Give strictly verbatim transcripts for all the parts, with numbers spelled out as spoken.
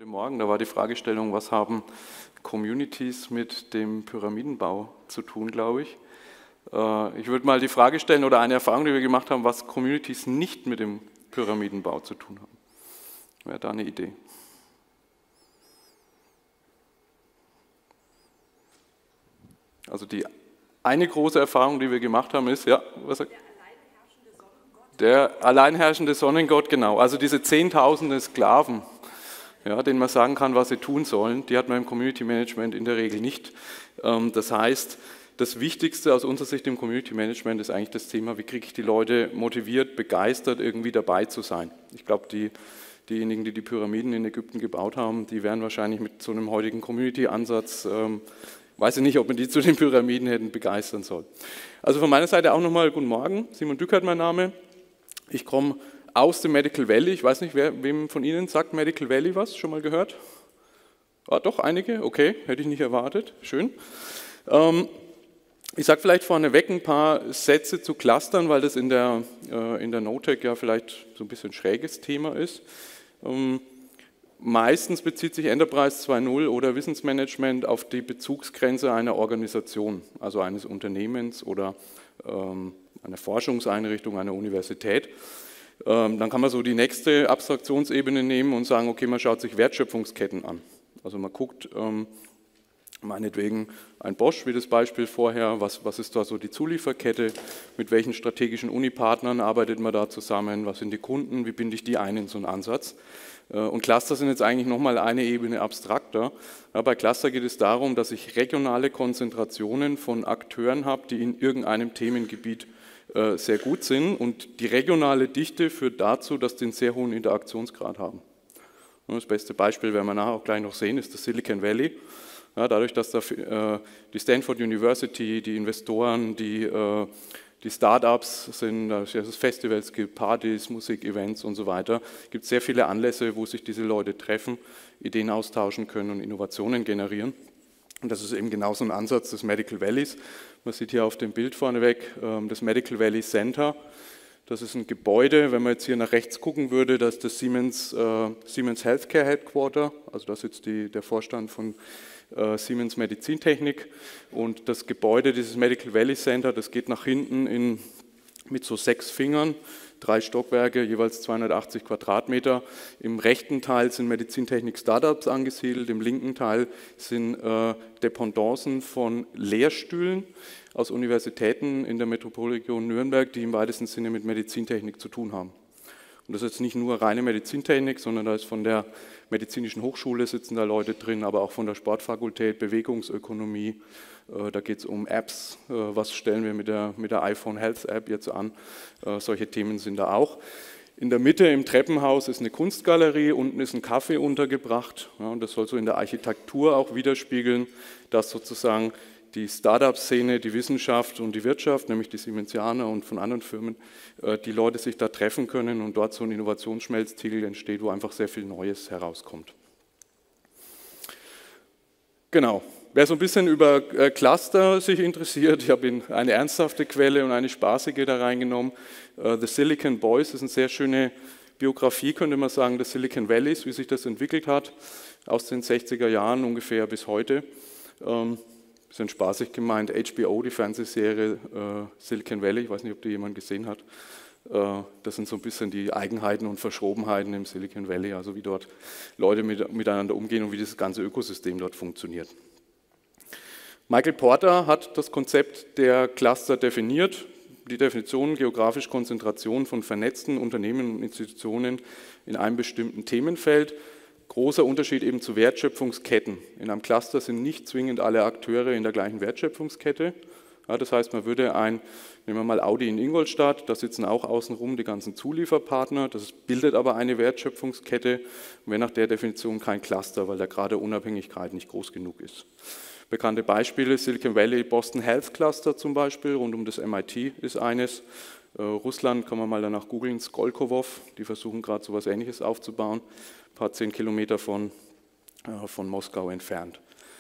Heute Morgen, da war die Fragestellung, was haben Communities mit dem Pyramidenbau zu tun, glaube ich. Äh, ich würde mal die Frage stellen oder eine Erfahrung, die wir gemacht haben, was Communities nicht mit dem Pyramidenbau zu tun haben. Wäre da eine Idee? Also die eine große Erfahrung, die wir gemacht haben, ist, ja, was sagt? Der alleinherrschende Sonnengott, genau. Also diese Zehntausende Sklaven, ja, denen man sagen kann, was sie tun sollen, die hat man im Community Management in der Regel nicht. Das heißt, das Wichtigste aus unserer Sicht im Community Management ist eigentlich das Thema, wie kriege ich die Leute motiviert, begeistert, irgendwie dabei zu sein. Ich glaube, die, diejenigen, die die Pyramiden in Ägypten gebaut haben, die wären wahrscheinlich mit so einem heutigen Community-Ansatz, ähm, weiß ich nicht, ob man die zu den Pyramiden hätten begeistern sollen. Also von meiner Seite auch nochmal guten Morgen, Simon Dückert mein Name. Ich komme aus dem Medical Valley. Ich weiß nicht, wer, wem von Ihnen sagt Medical Valley was? Schon mal gehört? Ah, doch, einige? Okay, hätte ich nicht erwartet. Schön. Ähm, ich sage vielleicht vorneweg ein paar Sätze zu Clustern, weil das in der, äh, in der NoTech ja vielleicht so ein bisschen schräges Thema ist. Ähm, meistens bezieht sich Enterprise zwei Punkt null oder Wissensmanagement auf die Bezugsgrenze einer Organisation, also eines Unternehmens oder ähm, einer Forschungseinrichtung, einer Universität. Dann kann man so die nächste Abstraktionsebene nehmen und sagen, okay, man schaut sich Wertschöpfungsketten an. Also man guckt, ähm, meinetwegen ein Bosch, wie das Beispiel vorher, was, was ist da so die Zulieferkette, mit welchen strategischen Unipartnern arbeitet man da zusammen, was sind die Kunden, wie binde ich die ein in so einen Ansatz. Und Cluster sind jetzt eigentlich nochmal eine Ebene abstrakter. Ja, bei Cluster geht es darum, dass ich regionale Konzentrationen von Akteuren habe, die in irgendeinem Themengebiet sehr gut sind und die regionale Dichte führt dazu, dass die einen sehr hohen Interaktionsgrad haben. Das beste Beispiel, werden wir nachher auch gleich noch sehen, ist das Silicon Valley. Ja, dadurch, dass da die Stanford University, die Investoren, die, die Startups sind, dass es Festivals gibt, Partys, Musikevents und so weiter, gibt es sehr viele Anlässe, wo sich diese Leute treffen, Ideen austauschen können und Innovationen generieren. Und das ist eben genau so ein Ansatz des Medical Valleys. Man sieht hier auf dem Bild vorneweg das Medical Valley Center. Das ist ein Gebäude, wenn man jetzt hier nach rechts gucken würde, das ist das Siemens, äh, Siemens Healthcare Headquarter, also da sitzt die, der Vorstand von äh, Siemens Medizintechnik. Und das Gebäude, dieses Medical Valley Center, das geht nach hinten in, mit so sechs Fingern, drei Stockwerke, jeweils zweihundertachtzig Quadratmeter. Im rechten Teil sind Medizintechnik-Startups angesiedelt, im linken Teil sind äh, Dependancen von Lehrstühlen aus Universitäten in der Metropolregion Nürnberg, die im weitesten Sinne mit Medizintechnik zu tun haben. Und das ist jetzt nicht nur reine Medizintechnik, sondern da ist von der Medizinischen Hochschule sitzen da Leute drin, aber auch von der Sportfakultät, Bewegungsökonomie. Da geht es um Apps, was stellen wir mit der, mit der iPhone Health App jetzt an. Solche Themen sind da auch. In der Mitte im Treppenhaus ist eine Kunstgalerie, unten ist ein Café untergebracht. Ja, und das soll so in der Architektur auch widerspiegeln, dass sozusagen die Startup-Szene, die Wissenschaft und die Wirtschaft, nämlich die Siemensianer und von anderen Firmen, die Leute sich da treffen können und dort so ein Innovationsschmelztiegel entsteht, wo einfach sehr viel Neues herauskommt. Genau. Wer so ein bisschen über Cluster sich interessiert, ich habe eine ernsthafte Quelle und eine spaßige da reingenommen. The Silicon Boys ist eine sehr schöne Biografie, könnte man sagen, des Silicon Valleys, wie sich das entwickelt hat, aus den sechziger Jahren ungefähr bis heute. Bisschen spaßig gemeint, H B O, die Fernsehserie äh, Silicon Valley, ich weiß nicht, ob die jemand gesehen hat. Äh, das sind so ein bisschen die Eigenheiten und Verschrobenheiten im Silicon Valley, also wie dort Leute mit, miteinander umgehen und wie das ganze Ökosystem dort funktioniert. Michael Porter hat das Konzept der Cluster definiert. Die Definition geografische Konzentration von vernetzten Unternehmen und Institutionen in einem bestimmten Themenfeld. Großer Unterschied eben zu Wertschöpfungsketten. In einem Cluster sind nicht zwingend alle Akteure in der gleichen Wertschöpfungskette. Ja, das heißt, man würde ein, nehmen wir mal Audi in Ingolstadt, da sitzen auch außenrum die ganzen Zulieferpartner, das bildet aber eine Wertschöpfungskette und wäre nach der Definition kein Cluster, weil der Grad der Unabhängigkeit nicht groß genug ist. Bekannte Beispiele, Silicon Valley, Boston Health Cluster zum Beispiel, rund um das M I T ist eines. Äh, Russland, kann man mal danach googeln, Skolkowo, die versuchen gerade so etwas Ähnliches aufzubauen. Ein paar zehn Kilometer von, äh, von Moskau entfernt.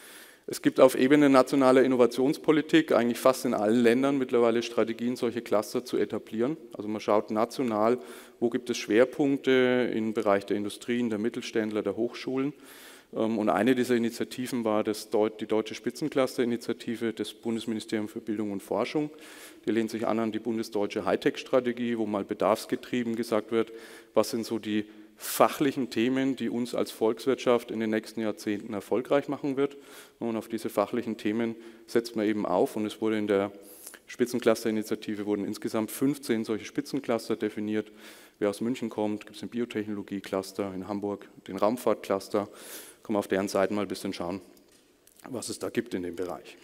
Es gibt auf Ebene nationaler Innovationspolitik eigentlich fast in allen Ländern mittlerweile Strategien, solche Cluster zu etablieren. Also man schaut national, wo gibt es Schwerpunkte im Bereich der Industrien, der Mittelständler, der Hochschulen. Und eine dieser Initiativen war das, die Deutsche Spitzencluster-Initiative des Bundesministeriums für Bildung und Forschung. Die lehnt sich an an die bundesdeutsche Hightech-Strategie, wo mal bedarfsgetrieben gesagt wird, was sind so die fachlichen Themen, die uns als Volkswirtschaft in den nächsten Jahrzehnten erfolgreich machen wird. Und auf diese fachlichen Themen setzt man eben auf. Und es wurde in der Spitzencluster-Initiative wurden insgesamt fünfzehn solche Spitzencluster definiert. Wer aus München kommt, gibt es den Biotechnologie-Cluster, in Hamburg den Raumfahrt-Cluster. Kann man auf deren Seiten mal ein bisschen schauen, was es da gibt in dem Bereich.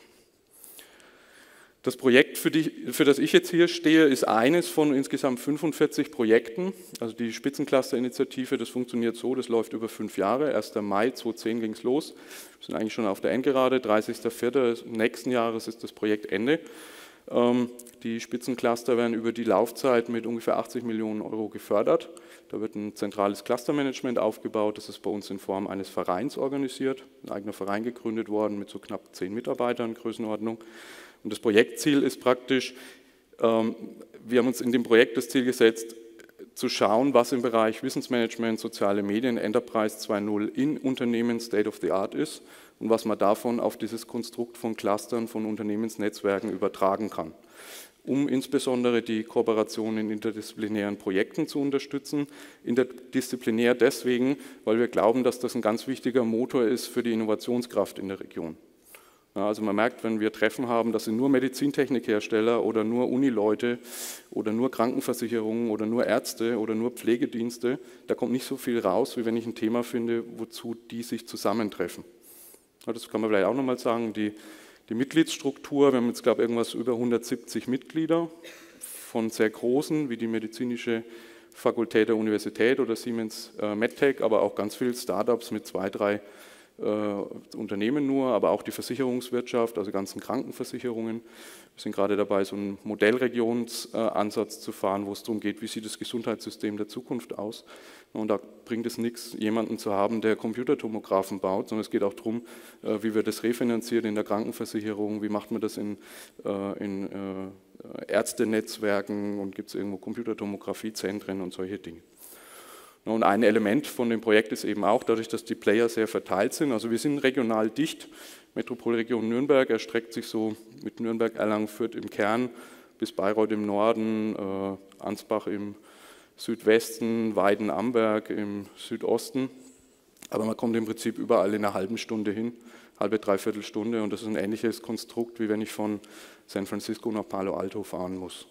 Das Projekt, für, die, für das ich jetzt hier stehe, ist eines von insgesamt fünfundvierzig Projekten. Also die Spitzencluster-Initiative, das funktioniert so, das läuft über fünf Jahre. erster Mai zweitausendzehn ging es los. Wir sind eigentlich schon auf der Endgerade. dreißigster vierter nächsten Jahres ist das Projektende. Die Spitzencluster werden über die Laufzeit mit ungefähr achtzig Millionen Euro gefördert. Da wird ein zentrales Clustermanagement aufgebaut. Das ist bei uns in Form eines Vereins organisiert. Ein eigener Verein gegründet worden mit so knapp zehn Mitarbeitern, Größenordnung. Und das Projektziel ist praktisch, ähm, wir haben uns in dem Projekt das Ziel gesetzt, zu schauen, was im Bereich Wissensmanagement, soziale Medien, Enterprise zwei Punkt null in Unternehmen State of the Art ist und was man davon auf dieses Konstrukt von Clustern, von Unternehmensnetzwerken übertragen kann, um insbesondere die Kooperation in interdisziplinären Projekten zu unterstützen. Interdisziplinär deswegen, weil wir glauben, dass das ein ganz wichtiger Motor ist für die Innovationskraft in der Region. Ja, also man merkt, wenn wir Treffen haben, das sind nur Medizintechnikhersteller oder nur Unileute oder nur Krankenversicherungen oder nur Ärzte oder nur Pflegedienste, da kommt nicht so viel raus, wie wenn ich ein Thema finde, wozu die sich zusammentreffen. Ja, das kann man vielleicht auch nochmal sagen, die, die Mitgliedsstruktur, wir haben jetzt glaube ich irgendwas über hundertsiebzig Mitglieder, von sehr großen wie die medizinische Fakultät der Universität oder Siemens äh, MedTech, aber auch ganz viele Startups mit zwei, drei Äh, Unternehmen nur, aber auch die Versicherungswirtschaft, also ganzen Krankenversicherungen. Wir sind gerade dabei, so einen Modellregionsansatz äh, zu fahren, wo es darum geht, wie sieht das Gesundheitssystem der Zukunft aus. Und da bringt es nichts, jemanden zu haben, der Computertomographen baut, sondern es geht auch darum, äh, wie wird das refinanziert in der Krankenversicherung, wie macht man das in, äh, in äh, Ärztenetzwerken und gibt es irgendwo Computertomografiezentren und solche Dinge. Und ein Element von dem Projekt ist eben auch, dadurch, dass die Player sehr verteilt sind, also wir sind regional dicht, Metropolregion Nürnberg erstreckt sich so mit Nürnberg, Erlangen, Fürth im Kern bis Bayreuth im Norden, äh, Ansbach im Südwesten, Weiden, Amberg im Südosten, aber man kommt im Prinzip überall in einer halben Stunde hin, halbe, dreiviertel Stunde und das ist ein ähnliches Konstrukt, wie wenn ich von San Francisco nach Palo Alto fahren muss.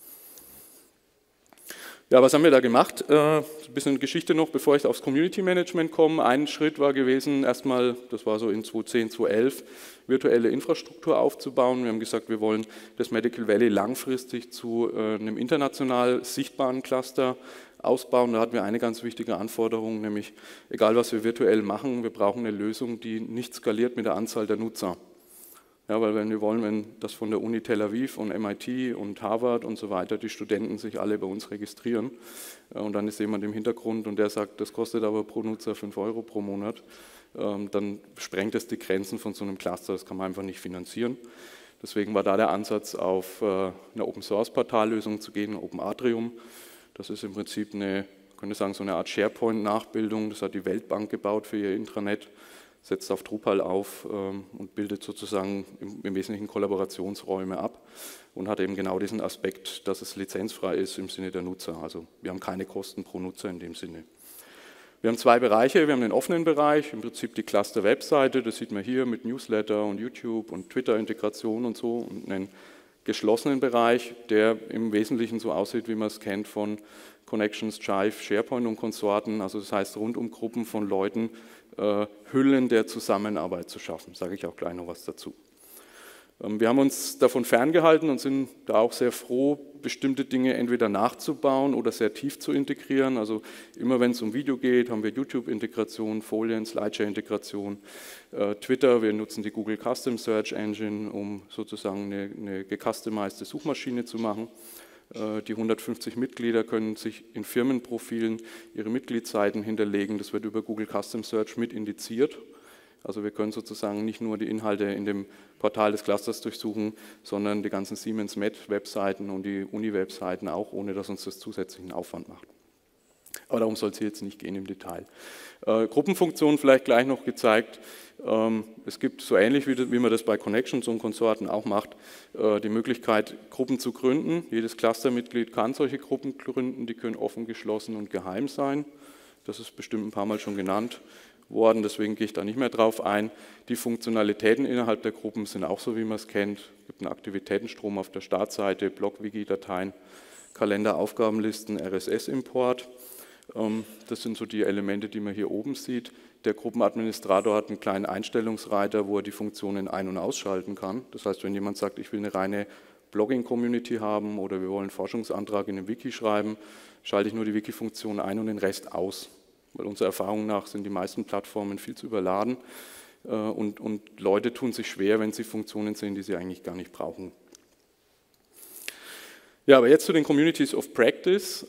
Ja, was haben wir da gemacht? Äh, ein bisschen Geschichte noch, bevor ich aufs Community Management komme. Ein Schritt war gewesen, erstmal, das war so in zweitausendzehn, zweitausendelf, virtuelle Infrastruktur aufzubauen. Wir haben gesagt, wir wollen das Medical Valley langfristig zu äh, einem international sichtbaren Cluster ausbauen. Da hatten wir eine ganz wichtige Anforderung, nämlich egal was wir virtuell machen, wir brauchen eine Lösung, die nicht skaliert mit der Anzahl der Nutzer. Ja, weil wenn wir wollen, wenn das von der Uni Tel Aviv und M I T und Harvard und so weiter, die Studenten sich alle bei uns registrieren und dann ist jemand im Hintergrund und der sagt, das kostet aber pro Nutzer fünf Euro pro Monat, dann sprengt es die Grenzen von so einem Cluster, das kann man einfach nicht finanzieren. Deswegen war da der Ansatz, auf eine Open-Source-Portallösung zu gehen, Open Atrium. Das ist im Prinzip eine, ich könnte sagen, so eine Art SharePoint-Nachbildung, das hat die Weltbank gebaut für ihr Intranet. Setzt auf Drupal auf ähm, und bildet sozusagen im, im Wesentlichen Kollaborationsräume ab und hat eben genau diesen Aspekt, dass es lizenzfrei ist im Sinne der Nutzer. Also wir haben keine Kosten pro Nutzer in dem Sinne. Wir haben zwei Bereiche, wir haben den offenen Bereich, im Prinzip die Cluster-Webseite, das sieht man hier mit Newsletter und YouTube und Twitter-Integration und so, und einen geschlossenen Bereich, der im Wesentlichen so aussieht, wie man es kennt von Connections, Jive, SharePoint und Konsorten, also das heißt rund um Gruppen von Leuten, äh, Hüllen der Zusammenarbeit zu schaffen, sage ich auch gleich noch was dazu. Ähm, wir haben uns davon ferngehalten und sind da auch sehr froh, bestimmte Dinge entweder nachzubauen oder sehr tief zu integrieren, also immer wenn es um Video geht, haben wir YouTube-Integration, Folien, Slideshare-Integration, äh, Twitter, wir nutzen die Google Custom Search Engine, um sozusagen eine, eine gecustomized Suchmaschine zu machen. Die hundertfünfzig Mitglieder können sich in Firmenprofilen ihre Mitgliedsseiten hinterlegen. Das wird über Google Custom Search mit indiziert. Also wir können sozusagen nicht nur die Inhalte in dem Portal des Clusters durchsuchen, sondern die ganzen Siemens Med-Webseiten und die Uni-Webseiten auch, ohne dass uns das zusätzlichen Aufwand macht. Aber darum soll es hier jetzt nicht gehen im Detail. Äh, Gruppenfunktion vielleicht gleich noch gezeigt. Ähm, es gibt so ähnlich wie, wie man das bei Connections und Konsorten auch macht, äh, die Möglichkeit, Gruppen zu gründen. Jedes Clustermitglied kann solche Gruppen gründen, die können offen, geschlossen und geheim sein. Das ist bestimmt ein paar Mal schon genannt worden, deswegen gehe ich da nicht mehr drauf ein. Die Funktionalitäten innerhalb der Gruppen sind auch so, wie man es kennt. Es gibt einen Aktivitätenstrom auf der Startseite, Blog-Wiki-Dateien, Kalender, Aufgabenlisten, R S S-Import. Das sind so die Elemente, die man hier oben sieht. Der Gruppenadministrator hat einen kleinen Einstellungsreiter, wo er die Funktionen ein- und ausschalten kann. Das heißt, wenn jemand sagt, ich will eine reine Blogging-Community haben oder wir wollen einen Forschungsantrag in einem Wiki schreiben, schalte ich nur die Wiki-Funktion ein und den Rest aus. Weil unserer Erfahrung nach sind die meisten Plattformen viel zu überladen und, und Leute tun sich schwer, wenn sie Funktionen sehen, die sie eigentlich gar nicht brauchen. Ja, aber jetzt zu den Communities of Practice.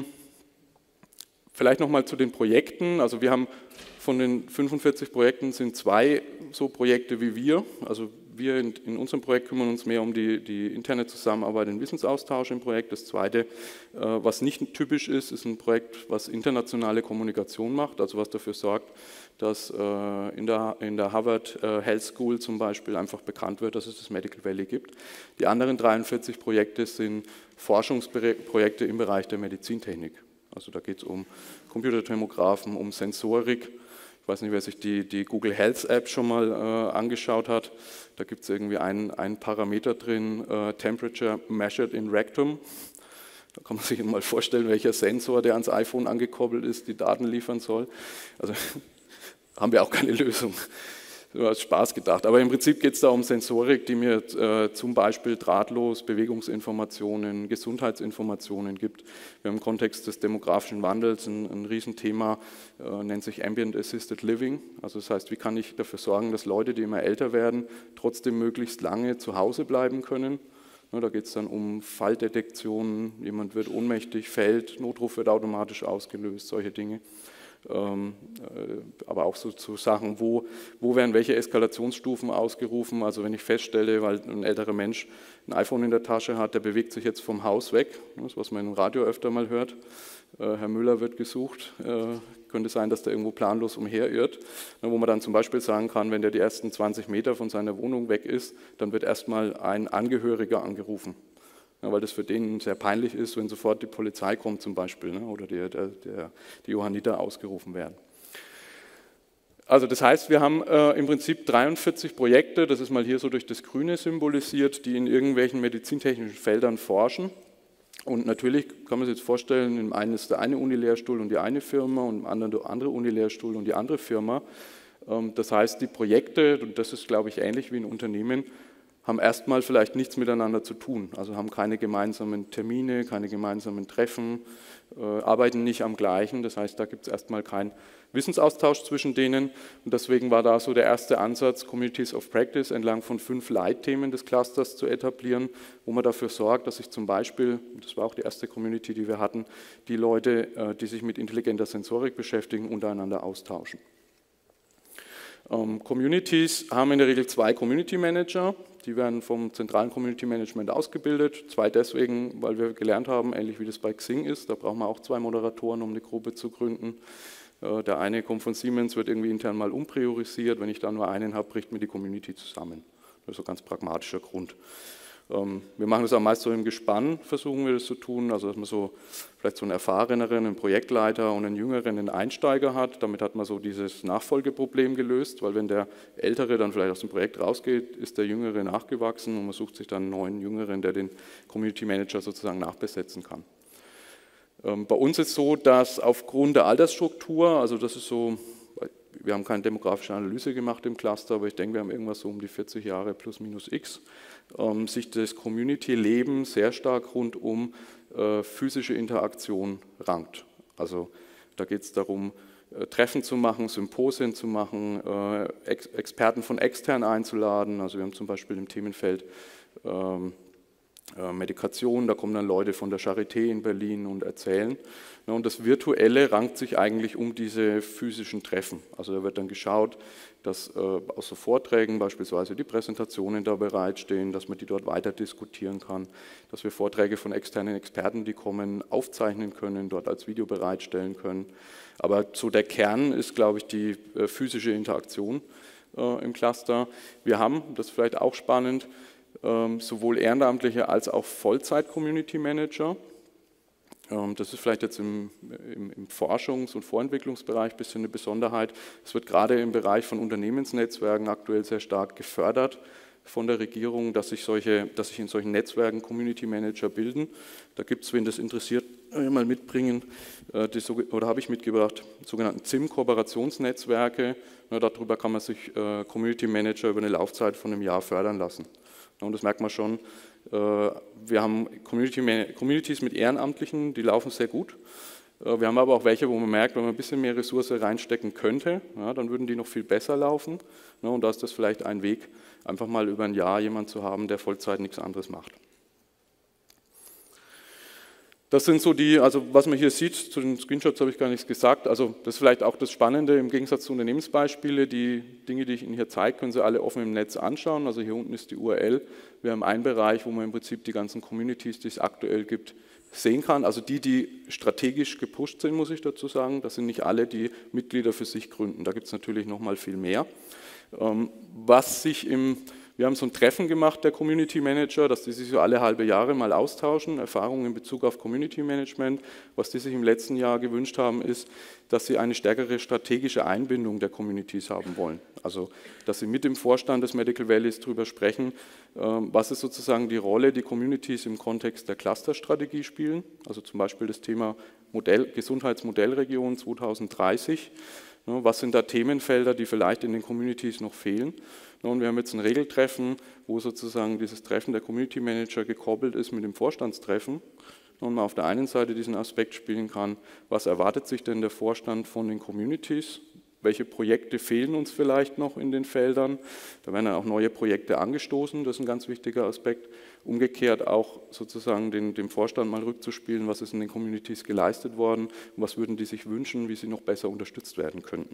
Vielleicht nochmal zu den Projekten. Also wir haben von den fünfundvierzig Projekten sind zwei so Projekte wie wir. Also wir in, in unserem Projekt kümmern uns mehr um die, die interne Zusammenarbeit, den Wissensaustausch im Projekt. Das zweite, äh, was nicht typisch ist, ist ein Projekt, was internationale Kommunikation macht, also was dafür sorgt, dass äh, in, der, in der Harvard äh, Health School zum Beispiel einfach bekannt wird, dass es das Medical Valley gibt. Die anderen dreiundvierzig Projekte sind Forschungsprojekte im Bereich der Medizintechnik. Also da geht es um Computertomographen, um Sensorik. Ich weiß nicht, wer sich die, die Google Health App schon mal äh, angeschaut hat. Da gibt es irgendwie einen, einen Parameter drin, äh, Temperature measured in rectum. Da kann man sich mal vorstellen, welcher Sensor, der ans iPhone angekoppelt ist, die Daten liefern soll. Also haben wir auch keine Lösung. So als Spaß gedacht. Aber im Prinzip geht es da um Sensorik, die mir äh, zum Beispiel drahtlos Bewegungsinformationen, Gesundheitsinformationen gibt. Wir haben im Kontext des demografischen Wandels ein, ein Riesenthema, äh, nennt sich Ambient Assisted Living. Also das heißt, wie kann ich dafür sorgen, dass Leute, die immer älter werden, trotzdem möglichst lange zu Hause bleiben können. Ja, da geht es dann um Falldetektion, jemand wird ohnmächtig, fällt, Notruf wird automatisch ausgelöst, solche Dinge. Ähm, äh, aber auch so zu Sachen, wo, wo werden welche Eskalationsstufen ausgerufen. Also wenn ich feststelle, weil ein älterer Mensch ein iPhone in der Tasche hat, der bewegt sich jetzt vom Haus weg, das was man im Radio öfter mal hört, äh, Herr Müller wird gesucht, äh, könnte sein, dass der irgendwo planlos umherirrt, wo man dann zum Beispiel sagen kann, wenn der die ersten zwanzig Meter von seiner Wohnung weg ist, dann wird erstmal ein Angehöriger angerufen. Ja, weil das für den sehr peinlich ist, wenn sofort die Polizei kommt zum Beispiel, ne, oder die, der, der, die Johanniter ausgerufen werden. Also das heißt, wir haben äh, im Prinzip dreiundvierzig Projekte, das ist mal hier so durch das Grüne symbolisiert, die in irgendwelchen medizintechnischen Feldern forschen. Und natürlich kann man sich jetzt vorstellen, im einen ist der eine Unilehrstuhl und die eine Firma und im anderen der andere Unilehrstuhl und die andere Firma. Ähm, das heißt, die Projekte, und das ist, glaube ich, ähnlich wie ein Unternehmen, haben erstmal vielleicht nichts miteinander zu tun, also haben keine gemeinsamen Termine, keine gemeinsamen Treffen, äh, arbeiten nicht am gleichen, das heißt, da gibt es erstmal keinen Wissensaustausch zwischen denen und deswegen war da so der erste Ansatz, Communities of Practice entlang von fünf Leitthemen des Clusters zu etablieren, wo man dafür sorgt, dass sich zum Beispiel, das war auch die erste Community, die wir hatten, die Leute, äh, die sich mit intelligenter Sensorik beschäftigen, untereinander austauschen. Ähm, Communities haben in der Regel zwei Community Manager, die werden vom zentralen Community Management ausgebildet. Zwei deswegen, weil wir gelernt haben, ähnlich wie das bei Xing ist, da brauchen wir auch zwei Moderatoren, um eine Gruppe zu gründen. Äh, der eine kommt von Siemens, wird irgendwie intern mal umpriorisiert, wenn ich da nur einen habe, bricht mir die Community zusammen. Das ist so ein ganz pragmatischer Grund. Wir machen das auch meist so im Gespann, versuchen wir das zu tun, also dass man so vielleicht so einen erfahreneren, einen Projektleiter und einen jüngeren, einen Einsteiger hat. Damit hat man so dieses Nachfolgeproblem gelöst, weil wenn der Ältere dann vielleicht aus dem Projekt rausgeht, ist der Jüngere nachgewachsen und man sucht sich dann einen neuen Jüngeren, der den Community Manager sozusagen nachbesetzen kann. Bei uns ist es so, dass aufgrund der Altersstruktur, also das ist so, wir haben keine demografische Analyse gemacht im Cluster, aber ich denke, wir haben irgendwas so um die vierzig Jahre plus minus x, ähm, sich das Community-Leben sehr stark rund um äh, physische Interaktion rankt. Also da geht es darum, äh, Treffen zu machen, Symposien zu machen, äh, Ex Experten von extern einzuladen. Also wir haben zum Beispiel im Themenfeld ähm, äh, Medikation, da kommen dann Leute von der Charité in Berlin und erzählen. Ja, und das Virtuelle rankt sich eigentlich um diese physischen Treffen. Also da wird dann geschaut, dass äh, aus so Vorträgen beispielsweise die Präsentationen da bereitstehen, dass man die dort weiter diskutieren kann, dass wir Vorträge von externen Experten, die kommen, aufzeichnen können, dort als Video bereitstellen können. Aber so der Kern ist, glaube ich, die äh, physische Interaktion äh, im Cluster. Wir haben, das ist vielleicht auch spannend, äh, sowohl ehrenamtliche als auch Vollzeit-Community-Manager. Das ist vielleicht jetzt im, im, im Forschungs- und Vorentwicklungsbereich ein bisschen eine Besonderheit. Es wird gerade im Bereich von Unternehmensnetzwerken aktuell sehr stark gefördert von der Regierung, dass sich, solche, dass sich in solchen Netzwerken Community Manager bilden. Da gibt es, wen das interessiert, mal mitbringen, die, oder habe ich mitgebracht, sogenannten C I M-Kooperationsnetzwerke. Darüber kann man sich Community Manager über eine Laufzeit von einem Jahr fördern lassen. Und das merkt man schon. Wir haben Community, Communities mit Ehrenamtlichen, die laufen sehr gut. Wir haben aber auch welche, wo man merkt, wenn man ein bisschen mehr Ressource reinstecken könnte, ja, dann würden die noch viel besser laufen. Und da ist das vielleicht ein Weg, einfach mal über ein Jahr jemanden zu haben, der Vollzeit nichts anderes macht. Das sind so die, also was man hier sieht, zu den Screenshots habe ich gar nichts gesagt, also das ist vielleicht auch das Spannende im Gegensatz zu Unternehmensbeispiele, die Dinge, die ich Ihnen hier zeige, können Sie alle offen im Netz anschauen, also hier unten ist die U R L, wir haben einen Bereich, wo man im Prinzip die ganzen Communities, die es aktuell gibt, sehen kann, also die, die strategisch gepusht sind, muss ich dazu sagen, das sind nicht alle, die Mitglieder für sich gründen, da gibt es natürlich noch mal viel mehr. Was sich im Wir haben so ein Treffen gemacht, der Community Manager, dass die sich so alle halbe Jahre mal austauschen, Erfahrungen in Bezug auf Community Management. Was die sich im letzten Jahr gewünscht haben, ist, dass sie eine stärkere strategische Einbindung der Communities haben wollen. Also, dass sie mit dem Vorstand des Medical Valleys darüber sprechen, was ist sozusagen die Rolle, die Communities im Kontext der Clusterstrategie spielen. Also zum Beispiel das Thema Modell, Gesundheitsmodellregion zweitausenddreißig. Was sind da Themenfelder, die vielleicht in den Communities noch fehlen? Und wir haben jetzt ein Regeltreffen, wo sozusagen dieses Treffen der Community Manager gekoppelt ist mit dem Vorstandstreffen und man auf der einen Seite diesen Aspekt spielen kann, was erwartet sich denn der Vorstand von den Communities, welche Projekte fehlen uns vielleicht noch in den Feldern, da werden dann auch neue Projekte angestoßen, das ist ein ganz wichtiger Aspekt, umgekehrt auch sozusagen den, dem Vorstand mal rückzuspielen, was ist in den Communities geleistet worden und was würden die sich wünschen, wie sie noch besser unterstützt werden könnten.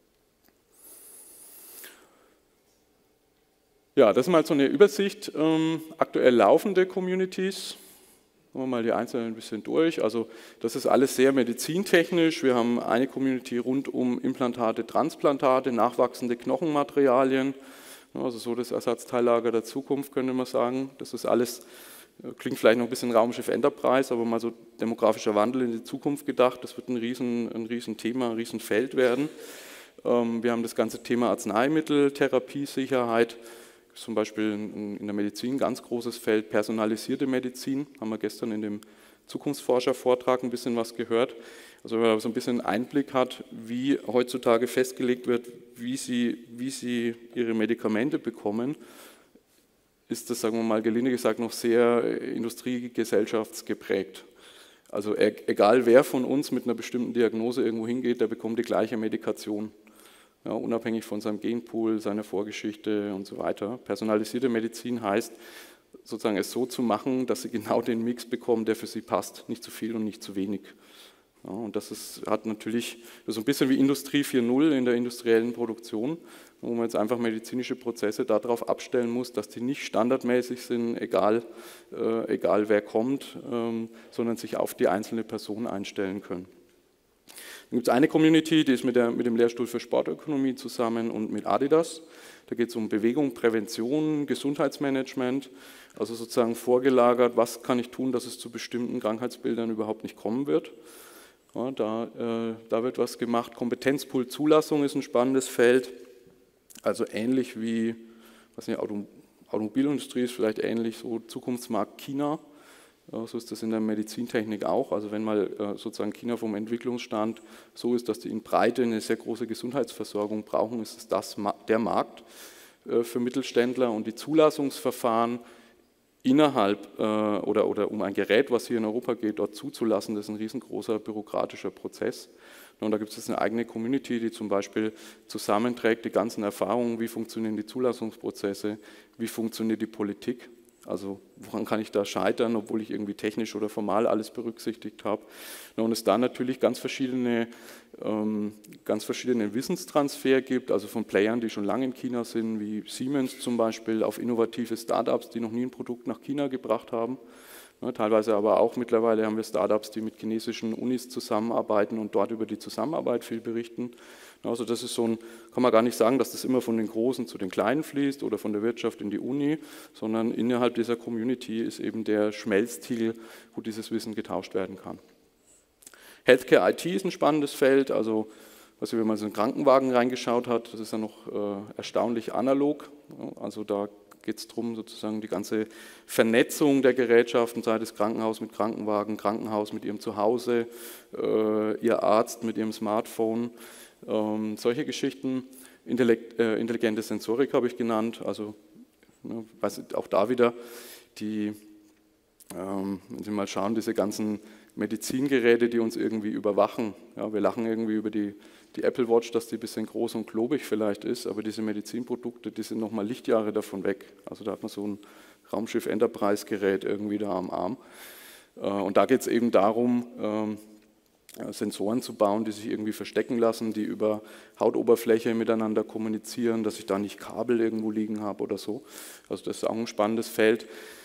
Ja, das ist mal so eine Übersicht, ähm, aktuell laufende Communities. Gehen wir mal die einzelnen ein bisschen durch. Also das ist alles sehr medizintechnisch. Wir haben eine Community rund um Implantate, Transplantate, nachwachsende Knochenmaterialien. Also so das Ersatzteillager der Zukunft, könnte man sagen. Das ist alles, klingt vielleicht noch ein bisschen Raumschiff Enterprise, aber mal so demografischer Wandel in die Zukunft gedacht. Das wird ein riesen, ein riesen Thema, ein riesen Feld werden. Ähm, wir haben das ganze Thema Arzneimittel, Therapiesicherheit. Zum Beispiel in der Medizin ein ganz großes Feld, personalisierte Medizin, haben wir gestern in dem Zukunftsforscher-Vortrag ein bisschen was gehört. Also wenn man so ein bisschen einen Einblick hat, wie heutzutage festgelegt wird, wie sie, wie sie ihre Medikamente bekommen, ist das, sagen wir mal gelinde gesagt, noch sehr industriegesellschaftsgeprägt. Also egal wer von uns mit einer bestimmten Diagnose irgendwo hingeht, der bekommt die gleiche Medikation. Ja, unabhängig von seinem Genpool, seiner Vorgeschichte und so weiter. Personalisierte Medizin heißt, sozusagen es so zu machen, dass sie genau den Mix bekommen, der für sie passt, nicht zu viel und nicht zu wenig. Ja, und das ist, hat natürlich das ist so ein bisschen wie Industrie vier Punkt null in der industriellen Produktion, wo man jetzt einfach medizinische Prozesse darauf abstellen muss, dass die nicht standardmäßig sind, egal, äh, egal wer kommt, ähm, sondern sich auf die einzelne Person einstellen können. Dann gibt es eine Community, die ist mit, der, mit dem Lehrstuhl für Sportökonomie zusammen und mit Adidas. Da geht es um Bewegung, Prävention, Gesundheitsmanagement, also sozusagen vorgelagert, was kann ich tun, dass es zu bestimmten Krankheitsbildern überhaupt nicht kommen wird. Ja, da, äh, da wird was gemacht. Kompetenzpool Zulassung ist ein spannendes Feld, also ähnlich wie, was nicht, Auto, Automobilindustrie ist vielleicht ähnlich, so Zukunftsmarkt China. So ist das in der Medizintechnik auch. Also wenn mal sozusagen China vom Entwicklungsstand so ist, dass die in Breite eine sehr große Gesundheitsversorgung brauchen, ist es das der Markt für Mittelständler und die Zulassungsverfahren innerhalb oder, oder um ein Gerät, was hier in Europa geht, dort zuzulassen, das ist ein riesengroßer bürokratischer Prozess. Und da gibt es jetzt eine eigene Community, die zum Beispiel zusammenträgt die ganzen Erfahrungen, wie funktionieren die Zulassungsprozesse, wie funktioniert die Politik. Also woran kann ich da scheitern, obwohl ich irgendwie technisch oder formal alles berücksichtigt habe. Und es da natürlich ganz verschiedene, ähm, ganz verschiedenen Wissenstransfer gibt, also von Playern, die schon lange in China sind, wie Siemens zum Beispiel, auf innovative Startups, die noch nie ein Produkt nach China gebracht haben. Ja, teilweise aber auch mittlerweile haben wir Startups, die mit chinesischen Unis zusammenarbeiten und dort über die Zusammenarbeit viel berichten. Also das ist so ein, kann man gar nicht sagen, dass das immer von den Großen zu den Kleinen fließt oder von der Wirtschaft in die Uni, sondern innerhalb dieser Community ist eben der Schmelztiegel, wo dieses Wissen getauscht werden kann. Healthcare I T ist ein spannendes Feld, also also wenn man so in einen Krankenwagen reingeschaut hat, das ist ja noch äh, erstaunlich analog, also da geht es darum, sozusagen die ganze Vernetzung der Gerätschaften, sei es Krankenhaus mit Krankenwagen, Krankenhaus mit ihrem Zuhause, äh, ihr Arzt mit ihrem Smartphone, ähm, solche Geschichten. Intellekt, äh, intelligente Sensorik habe ich genannt, also ne, weiß nicht, auch da wieder, die, ähm, wenn Sie mal schauen, diese ganzen Medizingeräte, die uns irgendwie überwachen. Ja, wir lachen irgendwie über die, die Apple Watch, dass die ein bisschen groß und klobig vielleicht ist, aber diese Medizinprodukte, die sind nochmal Lichtjahre davon weg. Also da hat man so ein Raumschiff Enterprise-Gerät irgendwie da am Arm. Und da geht es eben darum, Sensoren zu bauen, die sich irgendwie verstecken lassen, die über Hautoberfläche miteinander kommunizieren, dass ich da nicht Kabel irgendwo liegen habe oder so. Also das ist auch ein spannendes Feld.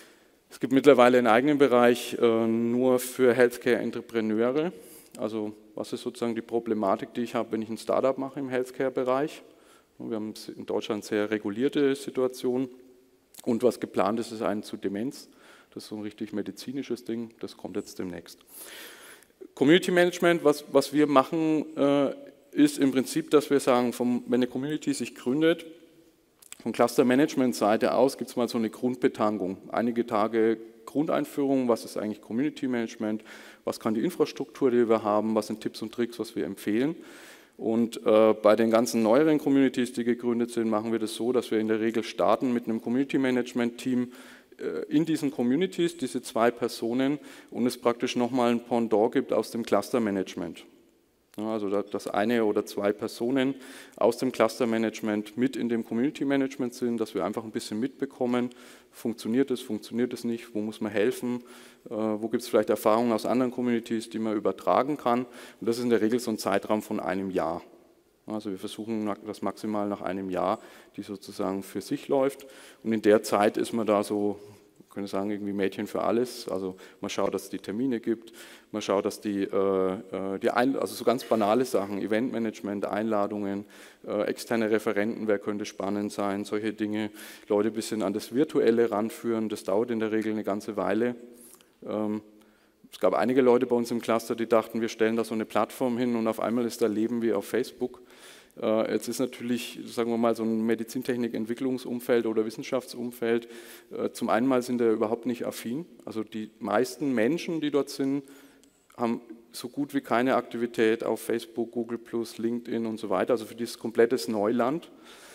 Es gibt mittlerweile einen eigenen Bereich äh, nur für Healthcare-Entrepreneure. Also was ist sozusagen die Problematik, die ich habe, wenn ich ein Startup mache im Healthcare-Bereich? Wir haben in Deutschland sehr regulierte Situation. Und was geplant ist, ist ein zu Demenz. Das ist so ein richtig medizinisches Ding. Das kommt jetzt demnächst. Community Management, was, was wir machen, äh, ist im Prinzip, dass wir sagen, vom, wenn eine Community sich gründet, von Cluster-Management-Seite aus gibt es mal so eine Grundbetankung. Einige Tage Grundeinführung, was ist eigentlich Community-Management, was kann die Infrastruktur, die wir haben, was sind Tipps und Tricks, was wir empfehlen. Und äh, bei den ganzen neueren Communities, die gegründet sind, machen wir das so, dass wir in der Regel starten mit einem Community-Management-Team äh, in diesen Communities, diese zwei Personen, und es praktisch nochmal ein Pendant gibt aus dem Cluster-Management. Also dass eine oder zwei Personen aus dem Cluster-Management mit in dem Community-Management sind, dass wir einfach ein bisschen mitbekommen, funktioniert es, funktioniert es nicht, wo muss man helfen, wo gibt es vielleicht Erfahrungen aus anderen Communities, die man übertragen kann. Und das ist in der Regel so ein Zeitraum von einem Jahr. Also wir versuchen das maximal nach einem Jahr, die sozusagen für sich läuft. Und in der Zeit ist man da so, können sagen, irgendwie Mädchen für alles. Also man schaut, dass es die Termine gibt, man schaut, dass die, äh, die Ein also so ganz banale Sachen, Eventmanagement, Einladungen, äh, externe Referenten, wer könnte spannend sein, solche Dinge, Leute ein bisschen an das Virtuelle ranführen, das dauert in der Regel eine ganze Weile. Ähm, es gab einige Leute bei uns im Cluster, die dachten, wir stellen da so eine Plattform hin und auf einmal ist da Leben wie auf Facebook. Jetzt ist natürlich, sagen wir mal, so ein Medizintechnik-Entwicklungsumfeld oder Wissenschaftsumfeld, zum einen mal sind da überhaupt nicht affin. Also die meisten Menschen, die dort sind, haben so gut wie keine Aktivität auf Facebook, Google plus, LinkedIn und so weiter. Also für dieses komplettes Neuland,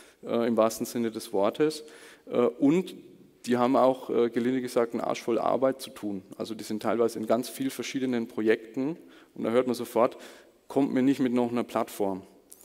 im wahrsten Sinne des Wortes. Und die haben auch, gelinde gesagt, einen Arsch voll Arbeit zu tun. Also die sind teilweise in ganz vielen verschiedenen Projekten und da hört man sofort, kommt mir nicht mit noch einer Plattform.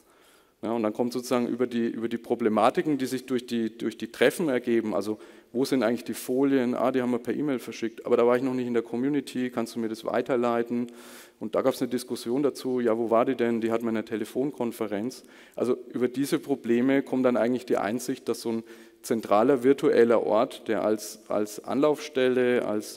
Ja, und dann kommt sozusagen über die, über die Problematiken, die sich durch die, durch die Treffen ergeben, also wo sind eigentlich die Folien, ah, die haben wir per E-Mail verschickt, aber da war ich noch nicht in der Community, kannst du mir das weiterleiten? Und da gab es eine Diskussion dazu, ja, wo war die denn? Die hatten wir in einer Telefonkonferenz. Also über diese Probleme kommt dann eigentlich die Einsicht, dass so ein zentraler virtueller Ort, der als, als Anlaufstelle, als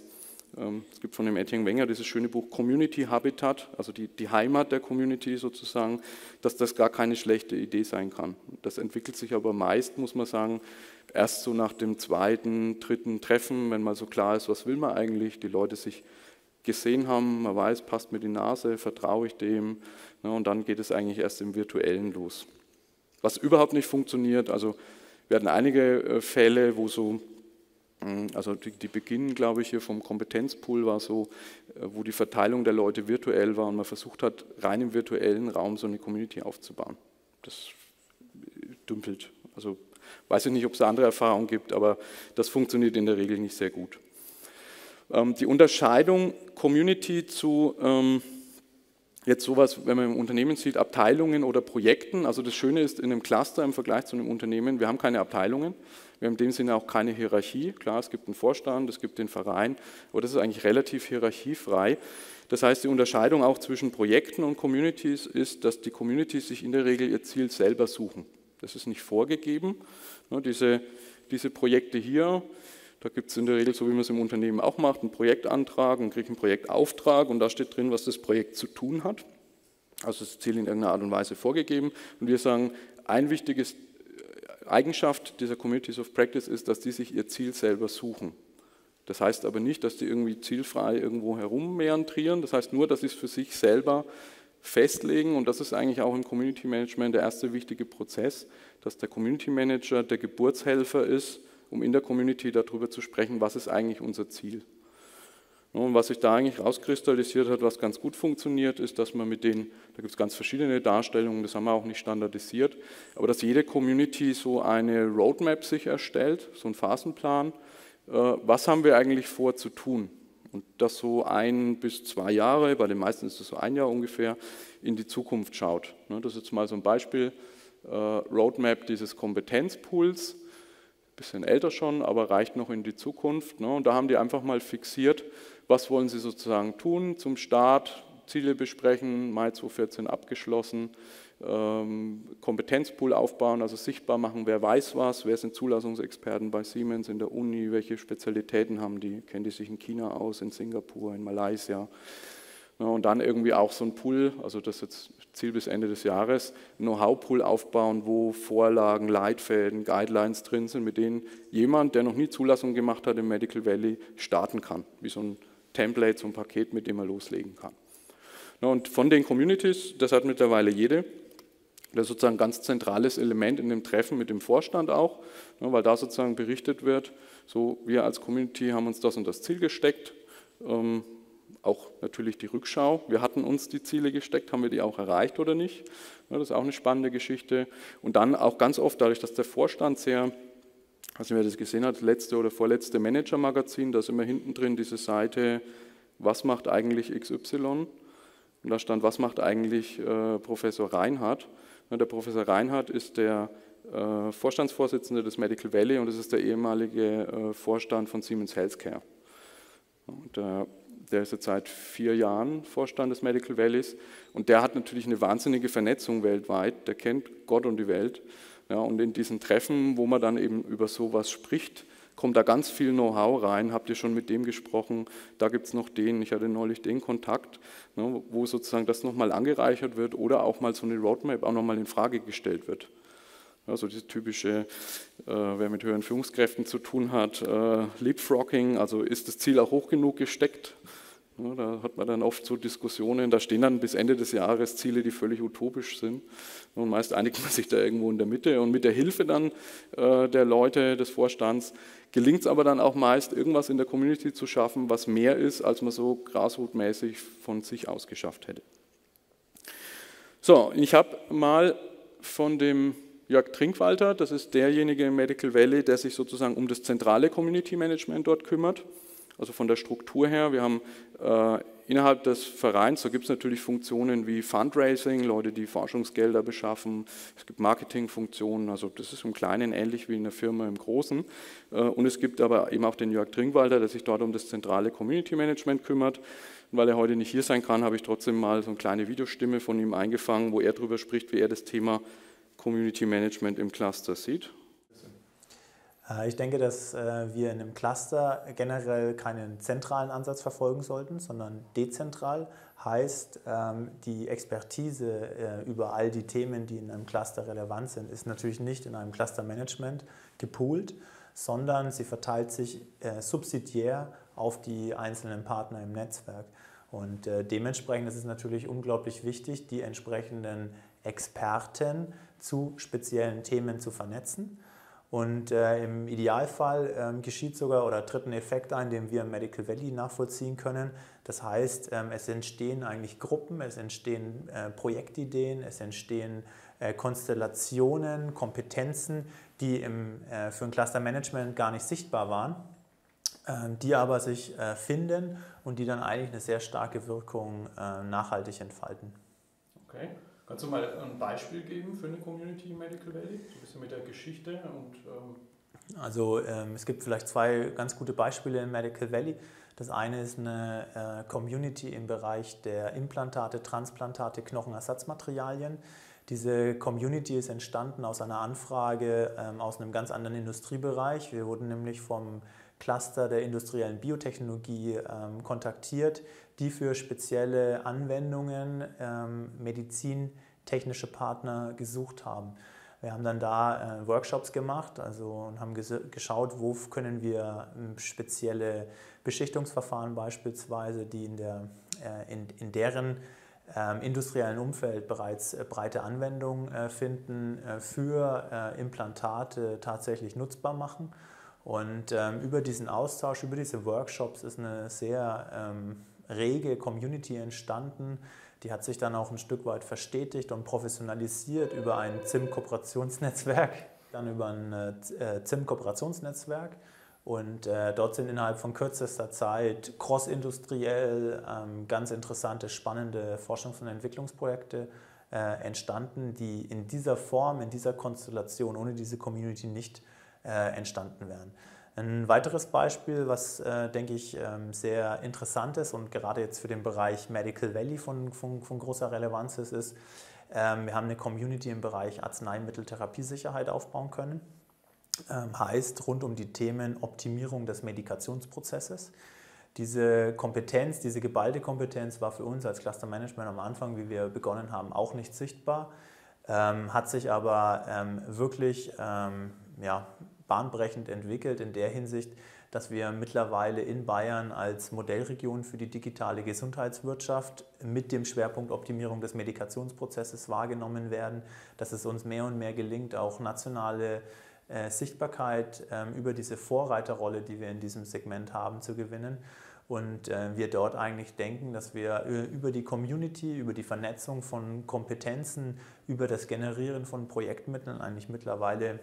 es gibt von dem Etienne Wenger dieses schöne Buch Community Habitat, also die, die Heimat der Community sozusagen, dass das gar keine schlechte Idee sein kann. Das entwickelt sich aber meist, muss man sagen, erst so nach dem zweiten, dritten Treffen, wenn mal so klar ist, was will man eigentlich, die Leute sich gesehen haben, man weiß, passt mir die Nase, vertraue ich dem, ne, und dann geht es eigentlich erst im Virtuellen los. Was überhaupt nicht funktioniert, also wir hatten einige Fälle, wo so Also die, die beginnen, glaube ich, hier vom Kompetenzpool war so, wo die Verteilung der Leute virtuell war und man versucht hat, rein im virtuellen Raum so eine Community aufzubauen. Das dümpelt. Also weiß ich nicht, ob es da andere Erfahrungen gibt, aber das funktioniert in der Regel nicht sehr gut. Ähm, die Unterscheidung Community zu, ähm, jetzt sowas, wenn man im Unternehmen sieht, Abteilungen oder Projekten. Also das Schöne ist in einem Cluster im Vergleich zu einem Unternehmen, wir haben keine Abteilungen, wir haben in dem Sinne auch keine Hierarchie. Klar, es gibt einen Vorstand, es gibt den Verein, aber das ist eigentlich relativ hierarchiefrei. Das heißt, die Unterscheidung auch zwischen Projekten und Communities ist, dass die Communities sich in der Regel ihr Ziel selber suchen. Das ist nicht vorgegeben. Diese, diese Projekte hier, da gibt es in der Regel, so wie man es im Unternehmen auch macht, einen Projektantrag und kriegt einen Projektauftrag und da steht drin, was das Projekt zu tun hat. Also das Ziel in irgendeiner Art und Weise vorgegeben. Und wir sagen, ein wichtiges Eigenschaft dieser Communities of Practice ist, dass die sich ihr Ziel selber suchen. Das heißt aber nicht, dass die irgendwie zielfrei irgendwo herummeandrieren. Das heißt nur, dass sie es für sich selber festlegen und das ist eigentlich auch im Community Management der erste wichtige Prozess, dass der Community Manager der Geburtshelfer ist, um in der Community darüber zu sprechen, was ist eigentlich unser Ziel. Und was sich da eigentlich rauskristallisiert hat, was ganz gut funktioniert, ist, dass man mit denen, da gibt es ganz verschiedene Darstellungen, das haben wir auch nicht standardisiert, aber dass jede Community so eine Roadmap sich erstellt, so einen Phasenplan, was haben wir eigentlich vor zu tun? Und das so ein bis zwei Jahre, bei den meisten ist das so ein Jahr ungefähr, in die Zukunft schaut. Das ist jetzt mal so ein Beispiel, Roadmap dieses Kompetenzpools, bisschen älter schon, aber reicht noch in die Zukunft. Und da haben die einfach mal fixiert, was wollen sie sozusagen tun zum Start, Ziele besprechen, Mai zweitausendvierzehn abgeschlossen, Kompetenzpool aufbauen, also sichtbar machen, wer weiß was, wer sind Zulassungsexperten bei Siemens in der Uni, welche Spezialitäten haben die, kennen die sich in China aus, in Singapur, in Malaysia. Und dann irgendwie auch so ein Pool, also das ist jetzt Ziel bis Ende des Jahres, Know-how-Pool aufbauen, wo Vorlagen, Leitfäden, Guidelines drin sind, mit denen jemand, der noch nie Zulassung gemacht hat im Medical Valley, starten kann, wie so ein Template, so ein Paket, mit dem er loslegen kann. Und von den Communities, das hat mittlerweile jede, das ist sozusagen ein ganz zentrales Element in dem Treffen mit dem Vorstand auch, weil da sozusagen berichtet wird, so wir als Community haben uns das und das Ziel gesteckt, ähm, auch natürlich die Rückschau, wir hatten uns die Ziele gesteckt, haben wir die auch erreicht oder nicht, ja, das ist auch eine spannende Geschichte und dann auch ganz oft dadurch, dass der Vorstand sehr, ich weiß nicht, wer das gesehen hat, letzte oder vorletzte Manager-Magazin, da ist immer hinten drin diese Seite, was macht eigentlich X Y und da stand, was macht eigentlich äh, Professor Reinhardt. Der Professor Reinhardt ist der äh, Vorstandsvorsitzende des Medical Valley und das ist der ehemalige äh, Vorstand von Siemens Healthcare. Und, äh, der ist jetzt seit vier Jahren Vorstand des Medical Valleys und der hat natürlich eine wahnsinnige Vernetzung weltweit, der kennt Gott und die Welt. Ja, und in diesen Treffen, wo man dann eben über sowas spricht, kommt da ganz viel Know-how rein, habt ihr schon mit dem gesprochen, da gibt es noch den, ich hatte neulich den Kontakt, ne, wo sozusagen das nochmal angereichert wird oder auch mal so eine Roadmap auch nochmal in Frage gestellt wird. Also diese typische, äh, wer mit höheren Führungskräften zu tun hat, äh, Leapfrogging, also ist das Ziel auch hoch genug gesteckt? Ja, da hat man dann oft so Diskussionen, da stehen dann bis Ende des Jahres Ziele, die völlig utopisch sind. Und meist einigt man sich da irgendwo in der Mitte und mit der Hilfe dann äh, der Leute, des Vorstands, gelingt es aber dann auch meist, irgendwas in der Community zu schaffen, was mehr ist, als man so grasrootmäßig von sich aus geschafft hätte. So, ich habe mal von dem Jörg Trinkwalter, das ist derjenige im Medical Valley, der sich sozusagen um das zentrale Community Management dort kümmert. Also von der Struktur her, wir haben äh, innerhalb des Vereins, da gibt es natürlich Funktionen wie Fundraising, Leute, die Forschungsgelder beschaffen, es gibt Marketingfunktionen, also das ist im Kleinen ähnlich wie in einer Firma im Großen. Äh, und es gibt aber eben auch den Jörg Trinkwalter, der sich dort um das zentrale Community Management kümmert. Und weil er heute nicht hier sein kann, habe ich trotzdem mal so eine kleine Videostimme von ihm eingefangen, wo er darüber spricht, wie er das Thema Community Management im Cluster sieht. Ich denke, dass wir in einem Cluster generell keinen zentralen Ansatz verfolgen sollten, sondern dezentral. Heißt, die Expertise über all die Themen, die in einem Cluster relevant sind, ist natürlich nicht in einem Clustermanagement gepoolt, sondern sie verteilt sich subsidiär auf die einzelnen Partner im Netzwerk. Und dementsprechend ist es natürlich unglaublich wichtig, die entsprechenden Experten zu speziellen Themen zu vernetzen. Und äh, im Idealfall ähm, geschieht sogar oder tritt ein Effekt ein, den wir im Medical Valley nachvollziehen können. Das heißt, ähm, es entstehen eigentlich Gruppen, es entstehen äh, Projektideen, es entstehen äh, Konstellationen, Kompetenzen, die im, äh, für ein Clustermanagement gar nicht sichtbar waren. die aber sich finden und die dann eigentlich eine sehr starke Wirkung nachhaltig entfalten. Okay. Kannst du mal ein Beispiel geben für eine Community in Medical Valley? So ein bisschen mit der Geschichte und... Ähm also ähm, es gibt vielleicht zwei ganz gute Beispiele in Medical Valley. Das eine ist eine äh, Community im Bereich der Implantate, Transplantate, Knochenersatzmaterialien. Diese Community ist entstanden aus einer Anfrage ähm, aus einem ganz anderen Industriebereich. Wir wurden nämlich vom Cluster der industriellen Biotechnologie ähm, kontaktiert, die für spezielle Anwendungen ähm, medizintechnische Partner gesucht haben. Wir haben dann da äh, Workshops gemacht, also und haben geschaut, wo können wir äh, spezielle Beschichtungsverfahren beispielsweise, die in, der, äh, in, in deren äh, industriellen Umfeld bereits äh, breite Anwendung äh, finden, äh, für äh, Implantate tatsächlich nutzbar machen. Und ähm, über diesen Austausch, über diese Workshops ist eine sehr ähm, rege Community entstanden. Die hat sich dann auch ein Stück weit verstetigt und professionalisiert über ein Z I M-Kooperationsnetzwerk, dann über ein äh, Z I M-Kooperationsnetzwerk. Und äh, dort sind innerhalb von kürzester Zeit crossindustriell ähm, ganz interessante, spannende Forschungs- und Entwicklungsprojekte äh, entstanden, die in dieser Form, in dieser Konstellation, ohne diese Community nicht äh, entstanden wären. Ein weiteres Beispiel, was, äh, denke ich, ähm, sehr interessant ist und gerade jetzt für den Bereich Medical Valley von, von, von großer Relevanz ist, ist, ähm, wir haben eine Community im Bereich Arzneimitteltherapiesicherheit aufbauen können. Ähm, heißt, rund um die Themen Optimierung des Medikationsprozesses. Diese Kompetenz, diese geballte Kompetenz war für uns als Cluster Management am Anfang, wie wir begonnen haben, auch nicht sichtbar, ähm, hat sich aber ähm, wirklich ähm, ja, bahnbrechend entwickelt in der Hinsicht, dass wir mittlerweile in Bayern als Modellregion für die digitale Gesundheitswirtschaft mit dem Schwerpunkt Optimierung des Medikationsprozesses wahrgenommen werden, dass es uns mehr und mehr gelingt, auch nationale äh, Sichtbarkeit äh, über diese Vorreiterrolle, die wir in diesem Segment haben, zu gewinnen. Und äh, wir dort eigentlich denken, dass wir äh, über die Community, über die Vernetzung von Kompetenzen, über das Generieren von Projektmitteln eigentlich mittlerweile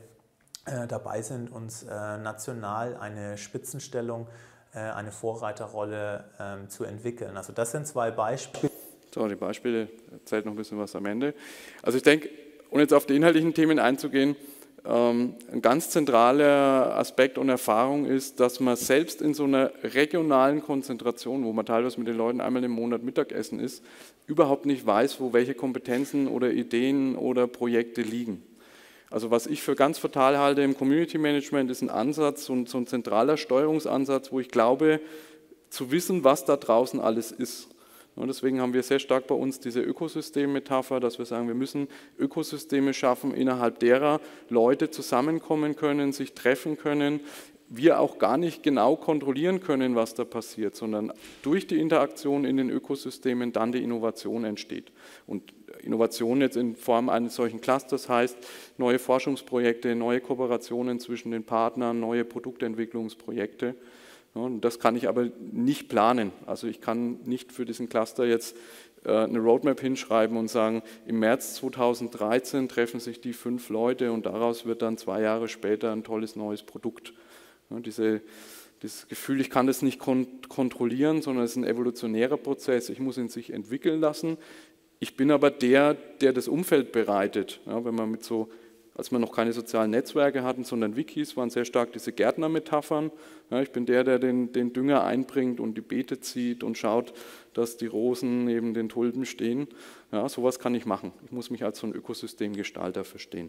dabei sind, uns äh, national eine Spitzenstellung, äh, eine Vorreiterrolle äh, zu entwickeln. Also das sind zwei Beispiele. So, die Beispiele erzählt noch ein bisschen was am Ende. Also ich denke, um jetzt auf die inhaltlichen Themen einzugehen, ähm, ein ganz zentraler Aspekt und Erfahrung ist, dass man selbst in so einer regionalen Konzentration, wo man teilweise mit den Leuten einmal im Monat Mittagessen ist, überhaupt nicht weiß, wo welche Kompetenzen oder Ideen oder Projekte liegen. Also was ich für ganz fatal halte im Community Management ist ein Ansatz, so ein, so ein zentraler Steuerungsansatz, wo ich glaube, zu wissen, was da draußen alles ist. Und deswegen haben wir sehr stark bei uns diese Ökosystem-Metapher, dass wir sagen, wir müssen Ökosysteme schaffen, innerhalb derer Leute zusammenkommen können, sich treffen können, wir auch gar nicht genau kontrollieren können, was da passiert, sondern durch die Interaktion in den Ökosystemen dann die Innovation entsteht. Und Innovation jetzt in Form eines solchen Clusters heißt neue Forschungsprojekte, neue Kooperationen zwischen den Partnern, neue Produktentwicklungsprojekte. Und das kann ich aber nicht planen. Also ich kann nicht für diesen Cluster jetzt eine Roadmap hinschreiben und sagen, im März zweitausenddreizehn treffen sich die fünf Leute und daraus wird dann zwei Jahre später ein tolles neues Produkt. Diese, dieses Gefühl, ich kann das nicht kont- kontrollieren, sondern es ist ein evolutionärer Prozess, ich muss ihn sich entwickeln lassen. Ich bin aber der, der das Umfeld bereitet. Ja, wenn man mit so, als wir noch keine sozialen Netzwerke hatten, sondern Wikis, waren sehr stark diese Gärtnermetaphern. Ja, ich bin der, der den, den Dünger einbringt und die Beete zieht und schaut, dass die Rosen neben den Tulpen stehen. Ja, sowas kann ich machen. Ich muss mich als so ein Ökosystemgestalter verstehen.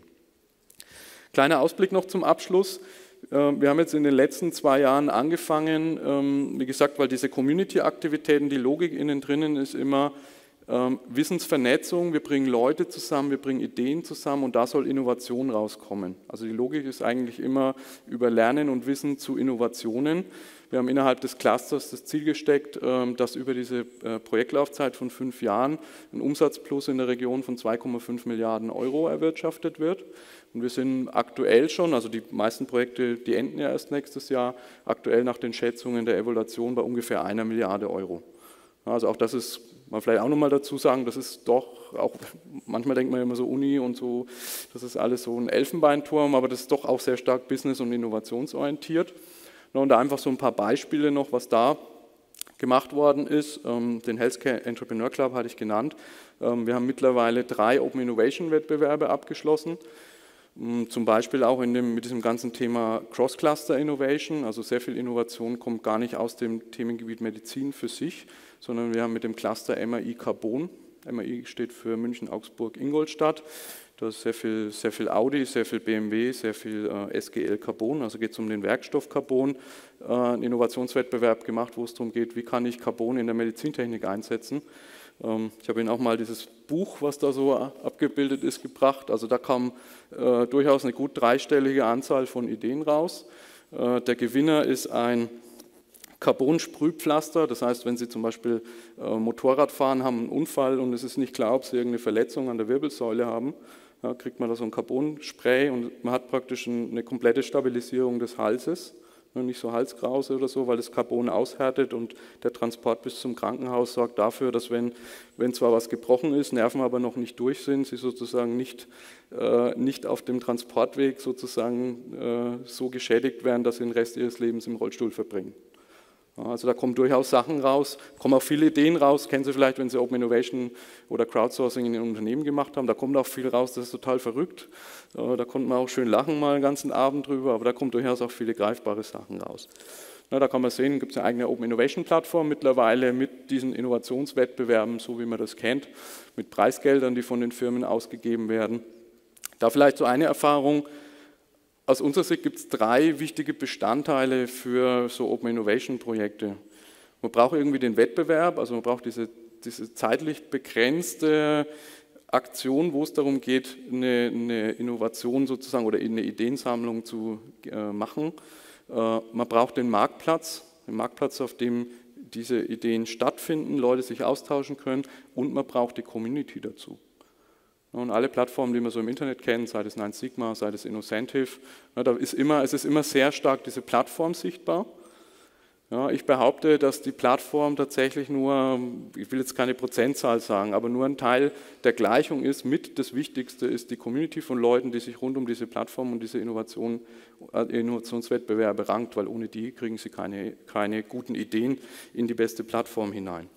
Kleiner Ausblick noch zum Abschluss. Wir haben jetzt in den letzten zwei Jahren angefangen, wie gesagt, weil diese Community-Aktivitäten, die Logik innen drinnen ist immer Wissensvernetzung, wir bringen Leute zusammen, wir bringen Ideen zusammen und da soll Innovation rauskommen. Also die Logik ist eigentlich immer über Lernen und Wissen zu Innovationen. Wir haben innerhalb des Clusters das Ziel gesteckt, dass über diese Projektlaufzeit von fünf Jahren ein Umsatzplus in der Region von zwei Komma fünf Milliarden Euro erwirtschaftet wird. Und wir sind aktuell schon, also die meisten Projekte, die enden ja erst nächstes Jahr, aktuell nach den Schätzungen der Evaluation bei ungefähr einer Milliarde Euro. Also auch das ist, man vielleicht auch nochmal dazu sagen, das ist doch, auch manchmal denkt man immer so Uni und so, das ist alles so ein Elfenbeinturm, aber das ist doch auch sehr stark business- und innovationsorientiert. Und da einfach so ein paar Beispiele noch, was da gemacht worden ist. Den Healthcare Entrepreneur Club hatte ich genannt. Wir haben mittlerweile drei Open Innovation Wettbewerbe abgeschlossen. Zum Beispiel auch in dem, mit diesem ganzen Thema Cross-Cluster Innovation, also sehr viel Innovation kommt gar nicht aus dem Themengebiet Medizin für sich, sondern wir haben mit dem Cluster M A I Carbon, M A I steht für München, Augsburg, Ingolstadt, da ist sehr viel, sehr viel Audi, sehr viel B M W, sehr viel äh, S G L Carbon, also geht es um den Werkstoff Carbon, äh, einen Innovationswettbewerb gemacht, wo es darum geht, wie kann ich Carbon in der Medizintechnik einsetzen. Ich habe Ihnen auch mal dieses Buch, was da so abgebildet ist, gebracht. Also da kam äh, durchaus eine gut dreistellige Anzahl von Ideen raus. Äh, der Gewinner ist ein Carbon-Sprühpflaster. Das heißt, wenn Sie zum Beispiel äh, Motorrad fahren, haben einen Unfall und es ist nicht klar, ob Sie irgendeine Verletzung an der Wirbelsäule haben, ja, kriegt man da so ein Carbon-Spray und man hat praktisch ein, eine komplette Stabilisierung des Halses. Nicht so Halskrause oder so, weil das Carbon aushärtet und der Transport bis zum Krankenhaus sorgt dafür, dass wenn, wenn zwar was gebrochen ist, Nerven aber noch nicht durch sind, sie sozusagen nicht, äh, nicht auf dem Transportweg sozusagen äh, so geschädigt werden, dass sie den Rest ihres Lebens im Rollstuhl verbringen. Also da kommen durchaus Sachen raus, kommen auch viele Ideen raus, kennen Sie vielleicht, wenn Sie Open Innovation oder Crowdsourcing in den Unternehmen gemacht haben, da kommt auch viel raus, das ist total verrückt, da konnte man auch schön lachen mal den ganzen Abend drüber, aber da kommen durchaus auch viele greifbare Sachen raus. Da kann man sehen, gibt es eine eigene Open Innovation Plattform mittlerweile mit diesen Innovationswettbewerben, so wie man das kennt, mit Preisgeldern, die von den Firmen ausgegeben werden. Da vielleicht so eine Erfahrung. Aus unserer Sicht gibt es drei wichtige Bestandteile für so Open Innovation Projekte. Man braucht irgendwie den Wettbewerb, also man braucht diese, diese zeitlich begrenzte Aktion, wo es darum geht, eine, eine Innovation sozusagen oder eine Ideensammlung zu äh, machen. Äh, man braucht den Marktplatz, den Marktplatz, auf dem diese Ideen stattfinden, Leute sich austauschen können, und man braucht die Community dazu. Und alle Plattformen, die man so im Internet kennt, sei das Nine Sigma, sei das Innocentive, da ist immer, es ist immer sehr stark diese Plattform sichtbar. Ja, ich behaupte, dass die Plattform tatsächlich nur, ich will jetzt keine Prozentzahl sagen, aber nur ein Teil der Gleichung ist. Mit das Wichtigste ist die Community von Leuten, die sich rund um diese Plattform und diese Innovation, Innovationswettbewerbe rankt, weil ohne die kriegen sie keine, keine guten Ideen in die beste Plattform hinein.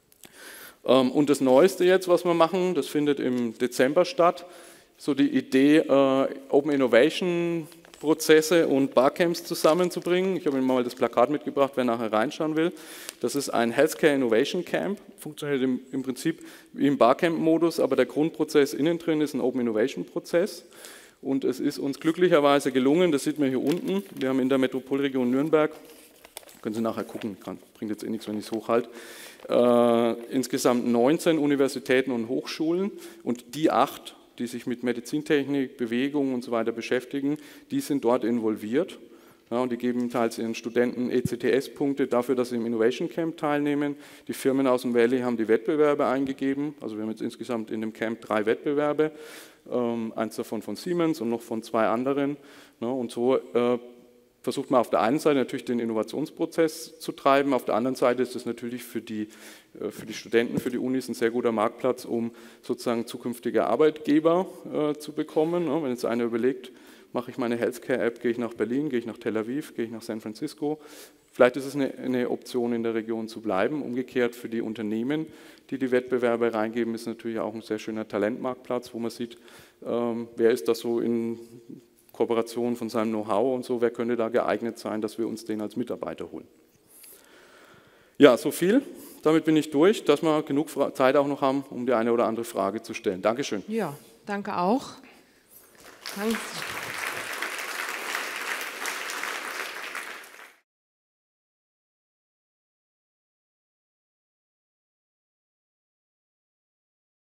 Und das Neueste jetzt, was wir machen, das findet im Dezember statt, so die Idee, äh, Open Innovation Prozesse und Barcamps zusammenzubringen. Ich habe Ihnen mal das Plakat mitgebracht, wer nachher reinschauen will. Das ist ein Healthcare Innovation Camp, funktioniert im, im Prinzip wie im Barcamp-Modus, aber der Grundprozess innen drin ist ein Open Innovation Prozess. Und es ist uns glücklicherweise gelungen, das sieht man hier unten, wir haben in der Metropolregion Nürnberg, können Sie nachher gucken, kann, bringt jetzt eh nichts, wenn ich es hochhalte, äh, insgesamt neunzehn Universitäten und Hochschulen, und die acht, die sich mit Medizintechnik, Bewegung und so weiter beschäftigen, die sind dort involviert. Ja, und die geben teils ihren Studenten E C T S-Punkte dafür, dass sie im Innovation Camp teilnehmen. Die Firmen aus dem Valley haben die Wettbewerbe eingegeben, also wir haben jetzt insgesamt in dem Camp drei Wettbewerbe, ähm, eins davon von Siemens und noch von zwei anderen. Ja, und so äh, versucht man auf der einen Seite natürlich den Innovationsprozess zu treiben, auf der anderen Seite ist es natürlich für die, für die Studenten, für die Unis ein sehr guter Marktplatz, um sozusagen zukünftige Arbeitgeber äh, zu bekommen. Ja, wenn jetzt einer überlegt, mache ich meine Healthcare-App, gehe ich nach Berlin, gehe ich nach Tel Aviv, gehe ich nach San Francisco, vielleicht ist es eine, eine Option, in der Region zu bleiben. Umgekehrt für die Unternehmen, die die Wettbewerbe reingeben, ist natürlich auch ein sehr schöner Talentmarktplatz, wo man sieht, ähm, wer ist da so in Kooperation von seinem Know-how und so, wer könnte da geeignet sein, dass wir uns den als Mitarbeiter holen. Ja, so viel. Damit bin ich durch, dass wir genug Zeit auch noch haben, um die eine oder andere Frage zu stellen. Dankeschön. Ja, danke auch. Danke.